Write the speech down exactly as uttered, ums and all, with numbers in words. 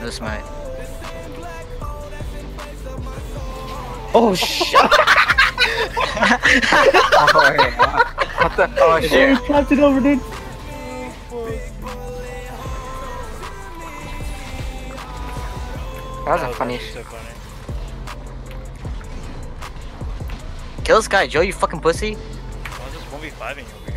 No smite. Oh shit! Oh, yeah. What the? Oh shit! Oh, tapped it over, dude. That was That a was funny actually shit. so funny. Kill this guy, Joe, you fucking pussy. I was just one v five-ing over here.